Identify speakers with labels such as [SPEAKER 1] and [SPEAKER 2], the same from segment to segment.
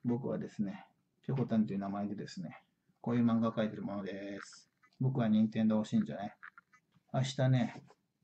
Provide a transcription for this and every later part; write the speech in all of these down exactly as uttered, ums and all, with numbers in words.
[SPEAKER 1] 僕はですね、ぴょこたんという名前でですね、こういう漫画を描いてるものです。僕は任天堂信者ね。明日ね、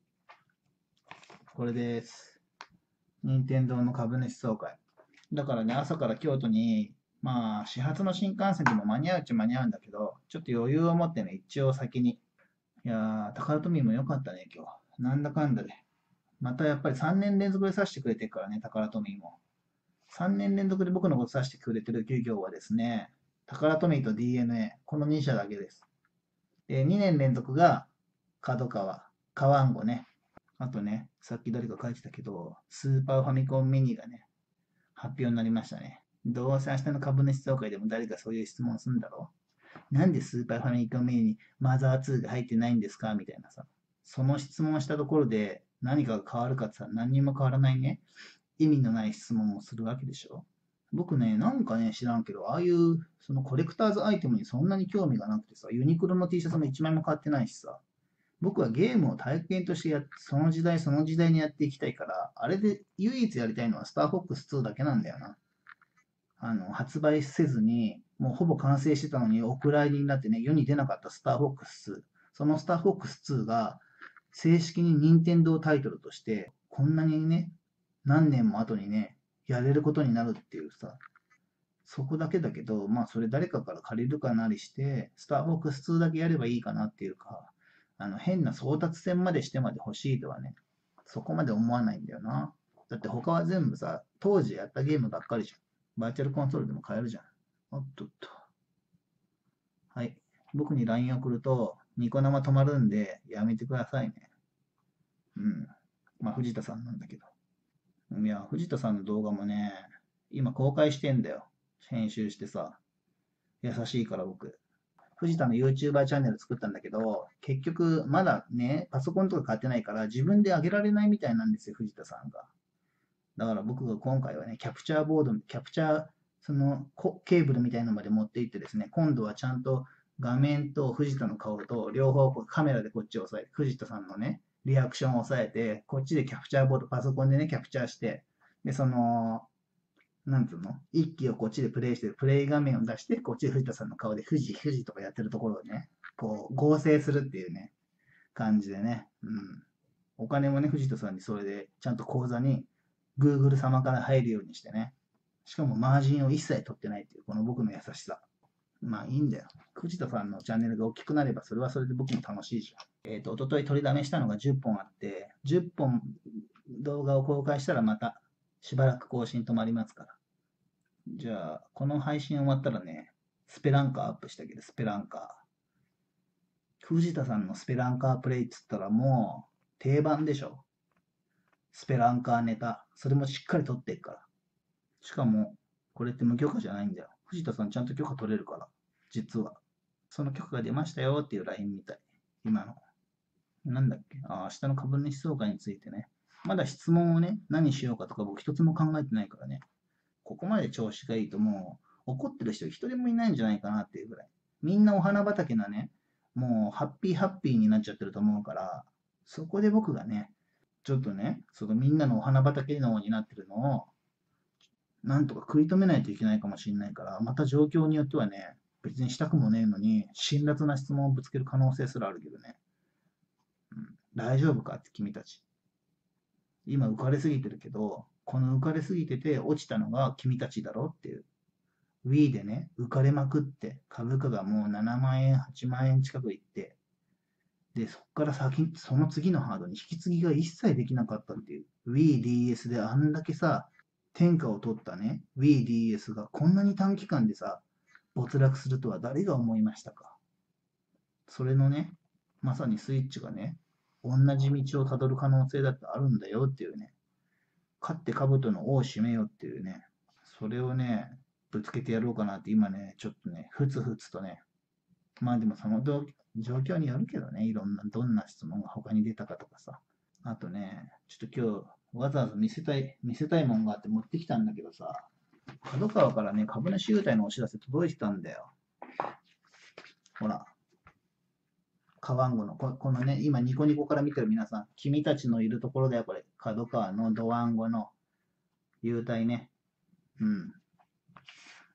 [SPEAKER 1] これです。任天堂の株主総会。だからね、朝から京都に、まあ、始発の新幹線でも間に合うっちゃ間に合うんだけど、ちょっと余裕を持ってね、一応先に。いやー、タカラトミーも良かったね、今日。なんだかんだで。またやっぱりさんねん連続で指してくれてるからね、タカラトミーも。さんねん連続で僕のこと指してくれてる企業はですね、タカラトミーと ディーエヌエー、このに社だけです。で、にねん連続が角川、カワンゴね。あとね、さっき誰か書いてたけど、スーパーファミコンミニがね、発表になりましたね。どうせ明日の株主総会でも誰かそういう質問するんだろう。なんでスーパーファミコンミニにマザーツーが入ってないんですかみたいなさ。その質問したところで何かが変わるかってさ、何にも変わらないね。意味のない質問をするわけでしょ。僕ね、なんかね、知らんけど、ああいう、そのコレクターズアイテムにそんなに興味がなくてさ、ユニクロの T シャツもいちまいも買ってないしさ、僕はゲームを体験としてやっその時代その時代にやっていきたいから、あれで唯一やりたいのはスターフォックスツーだけなんだよな。あの、発売せずに、もうほぼ完成してたのにお蔵入りになってね、世に出なかったスターフォックスツー。そのスターフォックスツーが正式に任天堂タイトルとして、こんなにね、何年も後にね、やれることになるっていうさ、そこだけだけど、まあそれ誰かから借りるかなりして、スターフォックスツーだけやればいいかなっていうか、あの変な争奪戦までしてまで欲しいとはね、そこまで思わないんだよな。だって他は全部さ、当時やったゲームばっかりじゃん。バーチャルコンソールでも買えるじゃん。おっとっと。はい。僕に ライン 送ると、ニコ生止まるんで、やめてくださいね。うん。まあ藤田さんなんだけど。いや、藤田さんの動画もね、今公開してんだよ。編集してさ。優しいから僕。藤田の YouTuber チャンネル作ったんだけど、結局まだね、パソコンとか買ってないから自分で上げられないみたいなんですよ、藤田さんが。だから僕が今回はね、キャプチャーボード、キャプチャー、そのケーブルみたいなのまで持っていってですね、今度はちゃんと画面と藤田の顔と両方カメラでこっちを押さえて、藤田さんのね、リアクションを押さえて、こっちでキャプチャーボード、パソコンでね、キャプチャーして、で、その、なんつうの一機をこっちでプレイしてる、プレイ画面を出して、こっちで藤田さんの顔で、富士、富士とかやってるところをね、こう、合成するっていうね、感じでね、うん。お金もね、藤田さんにそれで、ちゃんと口座に、Google 様から入るようにしてね。しかもマージンを一切取ってないっていう、この僕の優しさ。まあいいんだよ。藤田さんのチャンネルが大きくなれば、それはそれで僕も楽しいじゃん。えっ、と、一昨日取りだめしたのがじゅっぽんあって、じゅっぽん動画を公開したらまた、しばらく更新止まりますから。じゃあ、この配信終わったらね、スペランカーアップしたけど、スペランカー。藤田さんのスペランカープレイっつったらもう、定番でしょ。スペランカーネタ。それもしっかり撮っていくから。しかも、これって無許可じゃないんだよ。藤田さんちゃんと許可取れるから。実は。その許可が出ましたよっていう ライン みたい。今の。なんだっけあ、明日の株主総会についてね。まだ質問をね、何しようかとか僕一つも考えてないからね。ここまで調子がいいともう怒ってる人一人もいないんじゃないかなっていうぐらい。みんなお花畑なね、もうハッピーハッピーになっちゃってると思うから、そこで僕がね、ちょっとね、そのみんなのお花畑のになってるのを、なんとか食い止めないといけないかもしれないから、また状況によってはね、別にしたくもねえのに、辛辣な質問をぶつける可能性すらあるけどね。うん、大丈夫かって君たち。今浮かれすぎてるけど、この浮かれすぎてて落ちたのが君たちだろっていう。Wii でね、浮かれまくって、株価がもうななまん円、はちまん円近くいって、で、そこから先、その次のハードに引き継ぎが一切できなかったっていう。Wii ディーエス であんだけさ、天下を取ったね、Wii ディーエス がこんなに短期間でさ、没落するとは誰が思いましたか。それのね、まさにスイッチがね、同じ道をたどる可能性だってあるんだよっていうね、勝って兜の尾を締めようっていうね、それをね、ぶつけてやろうかなって今ね、ちょっとね、ふつふつとね、まあでもその状況によるけどね、いろんな、どんな質問が他に出たかとかさ。あとね、ちょっと今日、わざわざ見せたい、見せたいもんがあって持ってきたんだけどさ、角川からね、株主優待のお知らせ届いてたんだよ。ほら、カワンゴの、ここのね、今ニコニコから見てる皆さん、君たちのいるところだよ、これ。角川のドワンゴの優待ね。うん。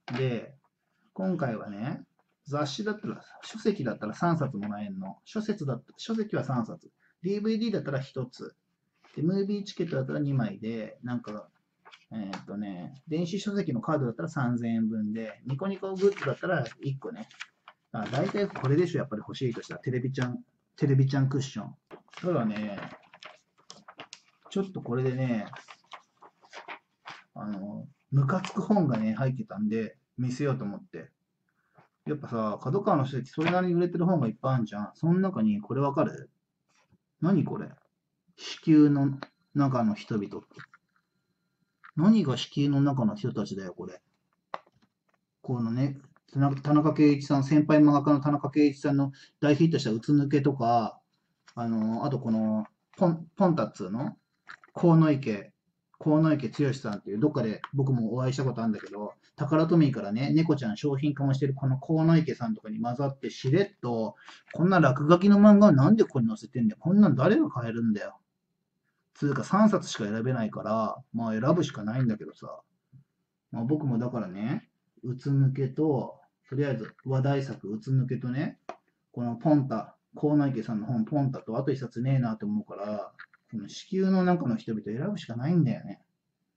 [SPEAKER 1] で、今回はね、雑誌だったら、書籍だったらさんさつもらえんの。書説だった書籍はさんさつ。ディーブイディー だったらひとつ。で、ムービーチケットだったらにまいで、なんか、えーっとね、電子書籍のカードだったらさんぜんえんぶんで、ニコニコグッズだったらいっこね。あ、大体これでしょ、やっぱり欲しいとしたら。テレビちゃん、テレビちゃんクッション。ただね、ちょっとこれでね、あの、ムカつく本がね、入ってたんで、見せようと思って。やっぱさ、角川の書籍、それなりに売れてる本がいっぱいあるじゃん。その中に、これわかる？何これ？子宮の中の人々って。何が子宮の中の人たちだよ、これ。このね、田中田中圭一さん、先輩漫画家の田中圭一さんの大ヒットしたうつ抜けとか、あの、あとこの、ポン、ポンタっつうの鴻池、鴻池剛さんっていう、どっかで僕もお会いしたことあるんだけど、タカラトミーからね、猫ちゃん商品化もしてるこの鴻池さんとかに混ざってしれっと、こんな落書きの漫画をなんでここに載せてんだよ。こんなん誰が買えるんだよ。つうかさんさつしか選べないから、まあ選ぶしかないんだけどさ。まあ僕もだからね、うつ抜けと、とりあえず話題作うつ抜けとね、このポンタ、鴻池さんの本ポンタとあと一冊ねえなと思うから、この子宮の中の人々選ぶしかないんだよね。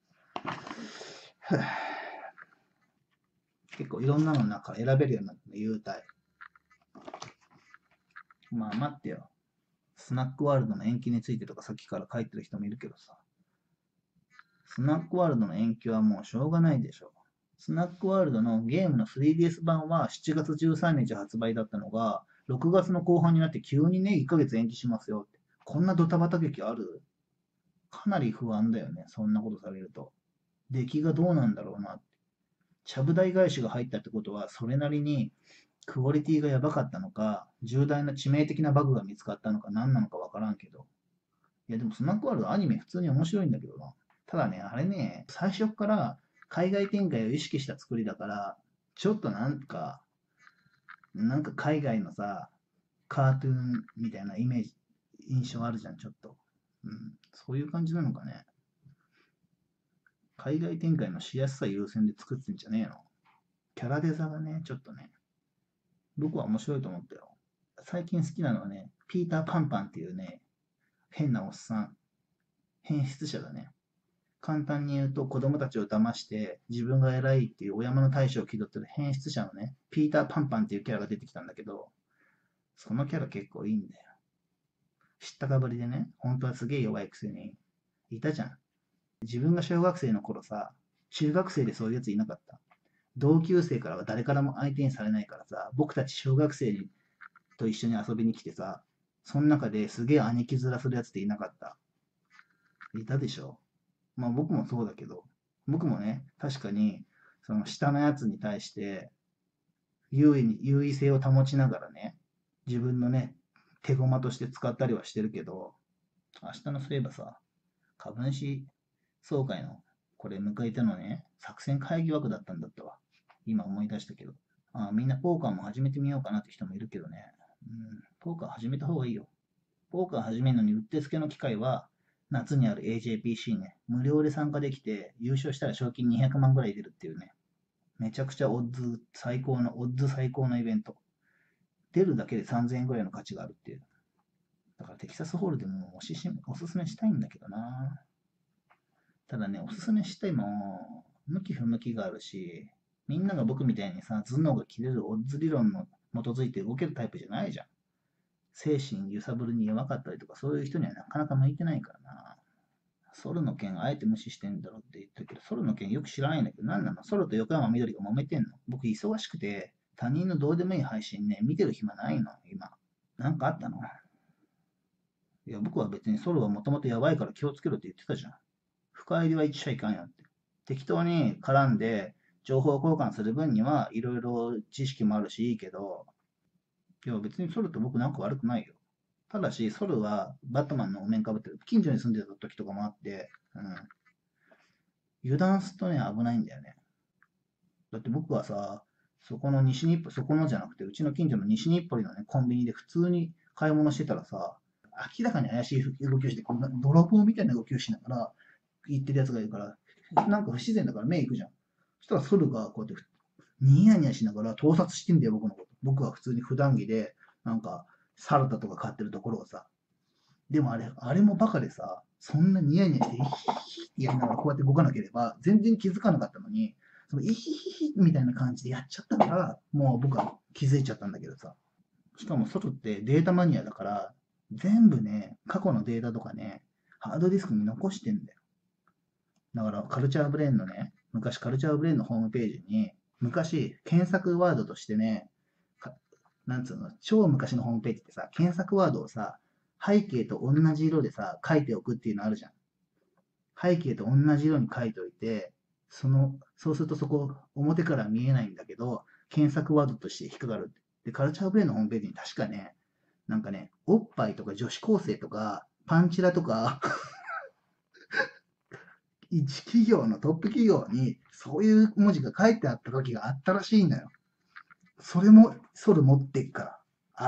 [SPEAKER 1] 結構いろんなの中から選べるようになったの、優待。まあ待ってよ。スナックワールドの延期についてとかさっきから書いてる人もいるけどさ。スナックワールドの延期はもうしょうがないでしょ。スナックワールドのゲームの スリーディーエス 版はしちがつじゅうさんにち発売だったのが、ろくがつの後半になって急にね、いっかげつ延期しますよって。こんなドタバタ劇ある？かなり不安だよね、そんなことされると。出来がどうなんだろうなって。ちゃぶ台返しが入ったってことは、それなりにクオリティがやばかったのか、重大な致命的なバグが見つかったのか何なのかわからんけど。いや、でもスナックワールドアニメ普通に面白いんだけどな。ただね、あれね、最初から海外展開を意識した作りだから、ちょっとなんか、なんか海外のさ、カートゥーンみたいなイメージ、印象あるじゃん、ちょっと。うん、そういう感じなのかね。海外展開のしやすさ優先で作ってんじゃねえの。キャラデザがね、ちょっとね、僕は面白いと思ったよ。最近好きなのはね、ピーター・パンパンっていうね、変なおっさん、変質者だね。簡単に言うと子供たちを騙して自分が偉いっていうお山の大将を気取ってる変質者のね、ピーター・パンパンっていうキャラが出てきたんだけど、そのキャラ結構いいんだよ。知ったかぶりでね、本当はすげえ弱いくせに、いたじゃん。自分が小学生の頃さ、中学生でそういうやついなかった？同級生からは誰からも相手にされないからさ、僕たち小学生と一緒に遊びに来てさ、その中ですげえ兄貴面するやつっていなかった？いたでしょ？まあ僕もそうだけど、僕もね、確かに、その下のやつに対して優位に、優位性を保ちながらね、自分のね、手駒として使ったりはしてるけど、明日のそういえばさ、株主総会のこれ迎えてのね、作戦会議枠だったんだったわ。今思い出したけど。ああ、みんなポーカーも始めてみようかなって人もいるけどね。うん、ポーカー始めた方がいいよ。ポーカー始めるのにうってつけの機会は、夏にある エージェーピーシー ね。無料で参加できて、優勝したら賞金にひゃくまんぐらい出るっていうね。めちゃくちゃオッズ最高の、オッズ最高のイベント。出るだけでさんぜんえんぐらいの価値があるっていう。だからテキサスホールでもおししおすすめしたいんだけどな。ただね、おすすめしても、向き不向きがあるし、みんなが僕みたいにさ、頭脳が切れるオッズ理論の基づいて動けるタイプじゃないじゃん。精神揺さぶるに弱かったりとか、そういう人にはなかなか向いてないからな。ソロの件あえて無視してんだろうって言ったけど、ソロの件よく知らないんだけど、何なの？ソロと横山みどりが揉めてんの？僕忙しくて、他人のどうでもいい配信ね、見てる暇ないの、今。なんかあったの？いや、僕は別にソロはもともとやばいから気をつけろって言ってたじゃん。深入りは一緒いかんよって。適当に絡んで、情報交換する分にはいろいろ知識もあるしいいけど、いや別にソロと僕なんか悪くないよ。ただし、ソルはバットマンのお面かぶってる。近所に住んでた時とかもあって、うん。油断するとね、危ないんだよね。だって僕はさ、そこの西日暮里、そこのじゃなくて、うちの近所の西日暮里のね、コンビニで普通に買い物してたらさ、明らかに怪しい動きをして、こんな泥棒みたいな動きをしながら、行ってるやつがいるから、なんか不自然だから目行くじゃん。そしたらソルがこうやってニヤニヤしながら盗撮してんだよ、僕のこと。僕は普通に普段着で、なんか、サラダとか買ってるところをさ。でもあれ、あれもバカでさ、そんなニヤニヤして、イヒヒってやりながらこうやって動かなければ、全然気づかなかったのに、そのイヒヒヒみたいな感じでやっちゃったから、もう僕は気づいちゃったんだけどさ。しかも外ってデータマニアだから、全部ね、過去のデータとかね、ハードディスクに残してんだよ。だから、カルチャーブレーンのね、昔カルチャーブレーンのホームページに、昔、検索ワードとしてね、かなんつうの、超昔のホームページってさ、検索ワードをさ、背景と同じ色でさ、書いておくっていうのあるじゃん。背景と同じ色に書いておいて、その、そうするとそこ、表から見えないんだけど、検索ワードとして引っかかる。で、カルチャーブレーンのホームページに確かね、なんかね、おっぱいとか女子高生とか、パンチラとか、一企業のトップ企業にそういう文字が書いてあった時があったらしいんだよ。それも、それ持ってっから。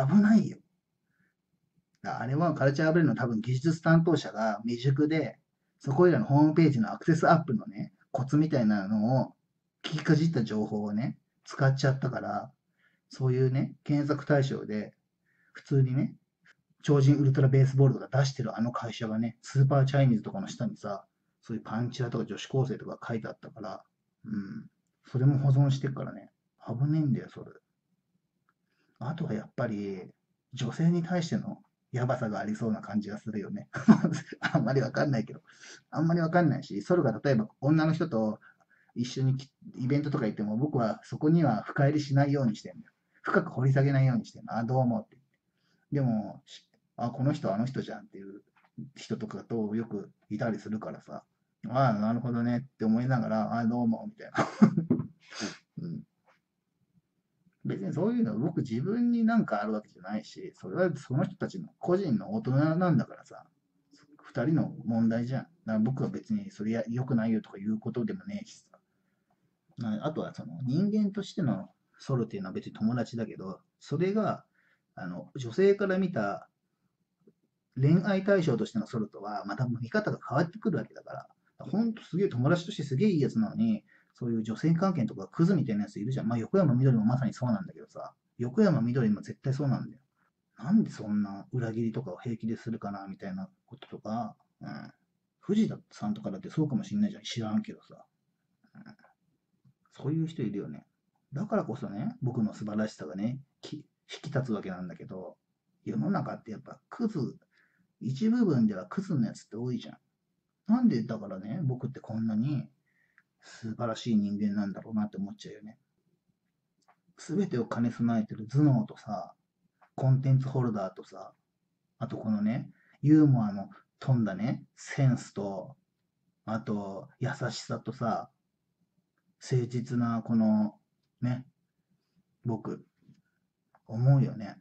[SPEAKER 1] 危ないよ。あれはカルチャーブレインの多分技術担当者が未熟で、そこいらのホームページのアクセスアップのね、コツみたいなのを聞きかじった情報をね、使っちゃったから、そういうね、検索対象で、普通にね、超人ウルトラベースボールとか出してるあの会社がね、スーパーチャイニーズとかの下にさ、そういうパンチラとか女子高生とか書いてあったから、うん。それも保存してるからね、危ねえんだよ、それ。あとはやっぱり、女性に対してのやばさがありそうな感じがするよね。あんまりわかんないけど。あんまりわかんないし、それが例えば女の人と一緒にイベントとか行っても、僕はそこには深入りしないようにしてるんだよ。深く掘り下げないようにしてるの。あ、どうもって。でも、あ、この人あの人じゃんっていう人とかとよくいたりするからさ、ああ、なるほどねって思いながら、あ、どうも、みたいな。うん、別にそういうの僕自分になんかあるわけじゃないし、それはその人たちの個人の大人なんだからさ、二人の問題じゃん。だから僕は別にそれや良くないよとか言うことでもねえしさ。あとはその人間としてのソロっていうのは別に友達だけど、それがあの女性から見た恋愛対象としてのソロとはまた見方が変わってくるわけだから、ほんとすげえ友達としてすげえいいやつなのに、そういう女性関係とかクズみたいなやついるじゃん。まあ横山みどりもまさにそうなんだけどさ、横山みどりも絶対そうなんだよ。なんでそんな裏切りとかを平気でするかなみたいなこととか、うん。藤田さんとかだってそうかもしんないじゃん。知らんけどさ。うん、そういう人いるよね。だからこそね、僕の素晴らしさがね、き引き立つわけなんだけど、世の中ってやっぱクズ、一部分ではクズのやつって多いじゃん。なんでだからね、僕ってこんなに素晴らしい人間なんだろうなって思っちゃうよね。すべてを兼ね備えてる頭脳とさ、コンテンツホルダーとさ、あとこのね、ユーモアの飛んだね、センスと、あと優しさとさ、誠実なこのね、僕、思うよね。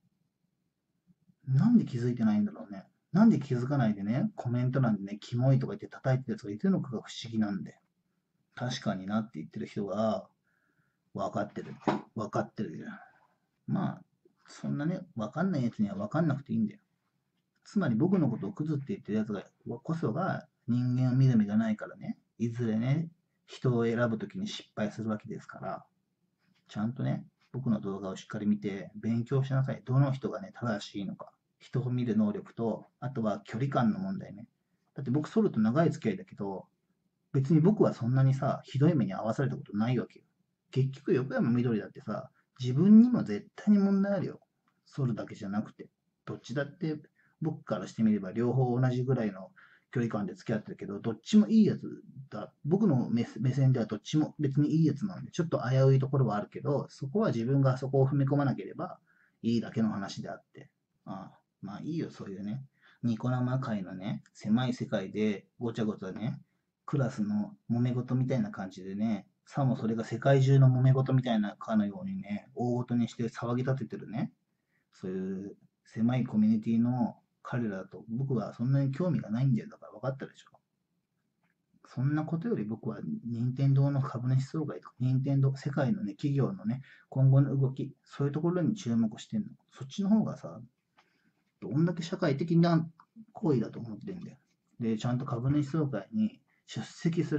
[SPEAKER 1] なんで気づいてないんだろうね。なんで気づかないでね、コメント欄でね、キモいとか言って叩いてるやつがいるのかが不思議なんで。確かになって言ってる人が、分かってる。分かってるじゃん。まあ、そんなね、分かんないやつには分かんなくていいんだよ。つまり僕のことをクズって言ってるやつがこそが人間を見る目がないからね、いずれね、人を選ぶときに失敗するわけですから、ちゃんとね、僕の動画をしっかり見て勉強しなさい。どの人がね、正しいのか。人を見る能力と、あとは距離感の問題ね。だって僕、ソルと長い付き合いだけど、別に僕はそんなにさ、ひどい目に遭わされたことないわけよ。結局、横山みどりだってさ、自分にも絶対に問題あるよ。ソルだけじゃなくて。どっちだって僕からしてみれば両方同じぐらいの距離感で付き合ってるけど、どっちもいいやつだ。僕の目目線ではどっちも別にいいやつなんで、ちょっと危ういところはあるけど、そこは自分がそこを踏み込まなければいいだけの話であって。ああ、まあいいよ、そういうね。ニコ生界のね、狭い世界でごちゃごちゃね、クラスの揉め事みたいな感じでね、さもそれが世界中の揉め事みたいなかのようにね、大ごとにして騒ぎ立ててるね、そういう狭いコミュニティの彼らだと僕はそんなに興味がないんだよ。だから分かったでしょ。そんなことより僕は任天堂の株主総会とか、任天堂、世界のね、企業のね、今後の動き、そういうところに注目してんの。そっちの方がさ、どんだけ社会的な行為だと思ってんだよ。で、ちゃんと株主総会に出席する。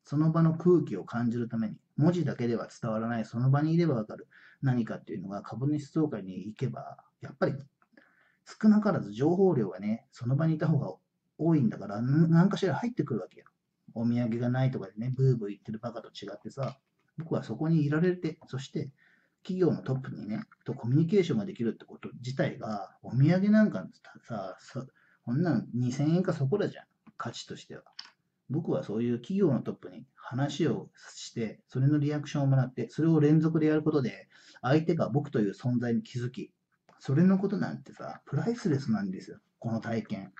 [SPEAKER 1] その場の空気を感じるために、文字だけでは伝わらない、その場にいればわかる何かっていうのが株主総会に行けば、やっぱり少なからず情報量がね、その場にいた方が多いんだから、何かしら入ってくるわけよ。お土産がないとかでね、ブーブー言ってるバカと違ってさ、僕はそこにいられて、そして企業のトップにね、とコミュニケーションができるってこと自体が、お土産なんかさ、さこんなんにせんえんかそこらじゃん、価値としては。僕はそういう企業のトップに話をして、それのリアクションをもらって、それを連続でやることで、相手が僕という存在に気づき、それのことなんてさ、プライスレスなんですよ、この体験。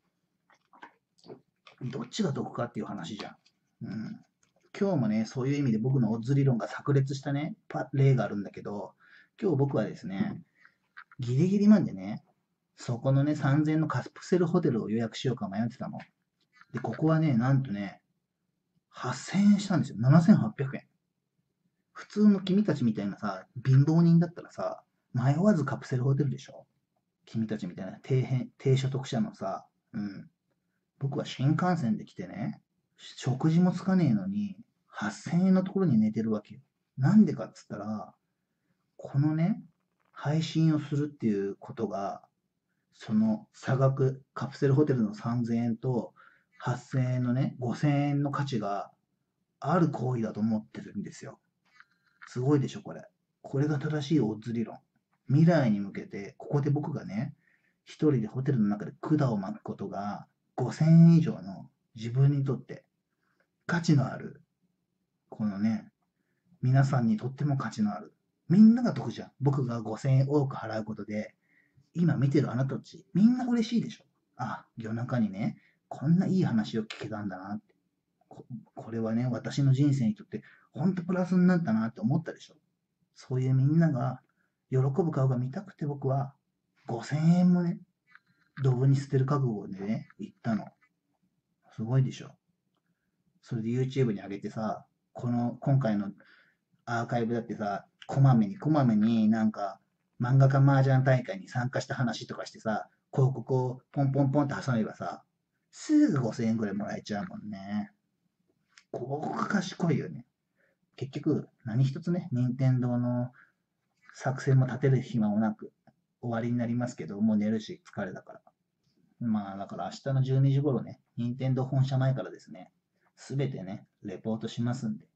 [SPEAKER 1] どっちが得かっていう話じゃん。うん。今日もね、そういう意味で僕のオッズ理論が炸裂したね、例があるんだけど、今日僕はですね、ギリギリまでね、そこのね、さんぜんえんのカプセルホテルを予約しようか迷ってたの。で、ここはね、なんとね、はっせんえんしたんですよ。ななせんはっぴゃくえん。普通の君たちみたいなさ、貧乏人だったらさ、迷わずカプセルホテルでしょ。君たちみたいな低変低所得者のさ、うん。僕は新幹線で来てね、食事もつかねえのに、はっせんえんのところに寝てるわけよ。なんでかっつったら、このね、配信をするっていうことが、その差額、カプセルホテルのさんぜんえんとはっせんえんのね、ごせんえんの価値がある行為だと思ってるんですよ。すごいでしょ、これ。これが正しいオッズ理論。未来に向けて、ここで僕がね、一人でホテルの中で管を巻くことが、ごせんえん以上の自分にとって価値のある、このね、皆さんにとっても価値のある。みんなが得じゃん。僕がごせんえん多く払うことで、今見てるあなたたち、みんな嬉しいでしょ。あ、夜中にね、こんないい話を聞けたんだなって。ここれはね、私の人生にとって、ほんとプラスになったなって思ったでしょ。そういうみんなが喜ぶ顔が見たくて僕はごせんえんもね、ドブに捨てる覚悟でね、行ったの。すごいでしょ。それで YouTube に上げてさ、この今回のアーカイブだってさ、こまめにこまめになんか漫画家麻雀大会に参加した話とかしてさ、広告をポンポンポンって挟めばさ、すぐごせんえんぐらいもらえちゃうもんね。ここが賢いよね。結局、何一つね、任天堂の作戦も立てる暇もなく終わりになりますけど、もう寝るし疲れたから。まあ、だから明日のじゅうにじ頃ね、任天堂本社前からですね、すべてね、レポートしますんで。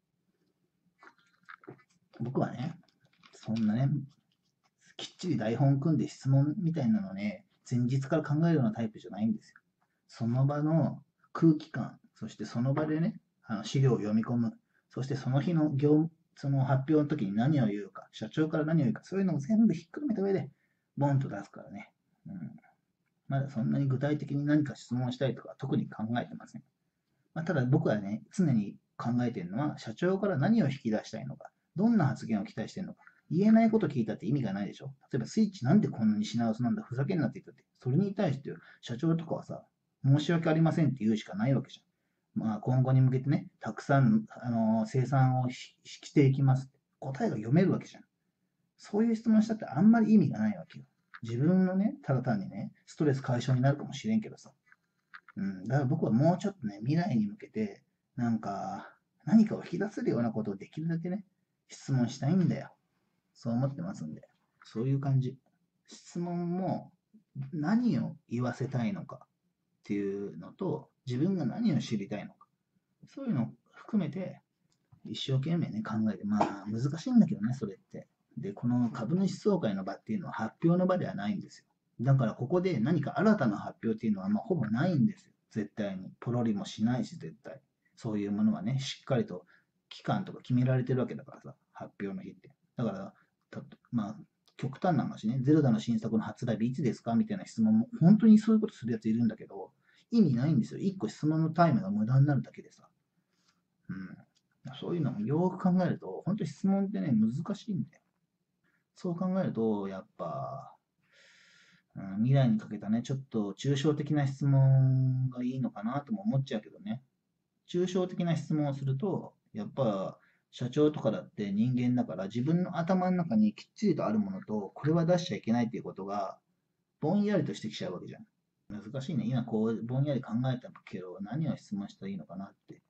[SPEAKER 1] 僕はね、そんなね、きっちり台本組んで質問みたいなのね、前日から考えるようなタイプじゃないんですよ。その場の空気感、そしてその場でね、あの資料を読み込む、そしてその日の業務、その発表の時に何を言うか、社長から何を言うか、そういうのを全部ひっくるめた上で、ボンと出すからね。うん、まだそんなに具体的に何か質問したいとか特に考えてません。まあ、ただ僕はね、常に考えているのは、社長から何を引き出したいのか、どんな発言を期待しているのか、言えないこと聞いたって意味がないでしょ。例えば、スイッチなんでこんなに品薄なんだ、ふざけんなって言ったって、それに対して社長とかはさ、申し訳ありませんって言うしかないわけじゃん。まあ、今後に向けてね、たくさん、あの生産をしていきますって。答えが読めるわけじゃん。そういう質問したってあんまり意味がないわけよ。自分のね、ただ単にね、ストレス解消になるかもしれんけどさ。うん、だから僕はもうちょっとね、未来に向けて、なんか、何かを引き出せるようなことをできるだけね、質問したいんだよ。そう思ってますんで。そういう感じ。質問も何を言わせたいのかっていうのと、自分が何を知りたいのか。そういうのを含めて、一生懸命ね、考えて、まあ、難しいんだけどね、それって。で、この株主総会の場っていうのは発表の場ではないんですよ。だからここで何か新たな発表っていうのはまあほぼないんですよ。絶対に。ポロリもしないし、絶対。そういうものはね、しっかりと期間とか決められてるわけだからさ、発表の日って。だから、たまあ、極端な話ね、ゼルダの新作の発売日いつですかみたいな質問も、本当にそういうことするやついるんだけど、意味ないんですよ。一個質問のタイムが無駄になるだけでさ。うん。そういうのもよく考えると、本当に質問ってね、難しいんだよ。そう考えると、やっぱ、うん、未来にかけたね、ちょっと抽象的な質問がいいのかなとも思っちゃうけどね。抽象的な質問をすると、やっぱ社長とかだって人間だから自分の頭の中にきっちりとあるものと、これは出しちゃいけないっていうことが、ぼんやりとしてきちゃうわけじゃん。難しいね。今こう、ぼんやり考えたけど、何を質問したらいいのかなって。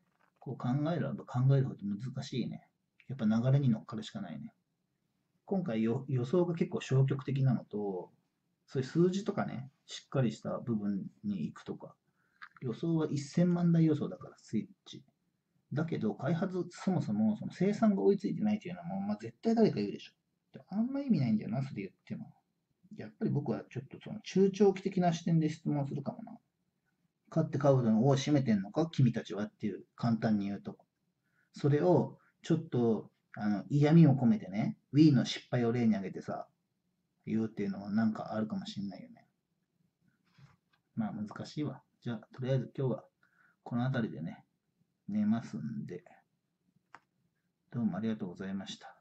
[SPEAKER 1] こう考えれば考えるほど難しいね。やっぱ流れに乗っかるしかないね。今回よ予想が結構消極的なのと、そういう数字とかね、しっかりした部分に行くとか、予想はせんまん台予想だから、スイッチ。だけど、開発、そもそもその生産が追いついてないというのはもう、まあ、絶対誰か言うでしょ。あんま意味ないんだよな、それ言っても。やっぱり僕はちょっとその中長期的な視点で質問するかもな。買って買うのを占めてんのか、君たちはっていう、簡単に言うと。それを、ちょっと、あの、嫌味を込めてね、Wii の失敗を例に挙げてさ、言うっていうのはなんかあるかもしんないよね。まあ難しいわ。じゃあ、とりあえず今日はこの辺りでね、寝ますんで、どうもありがとうございました。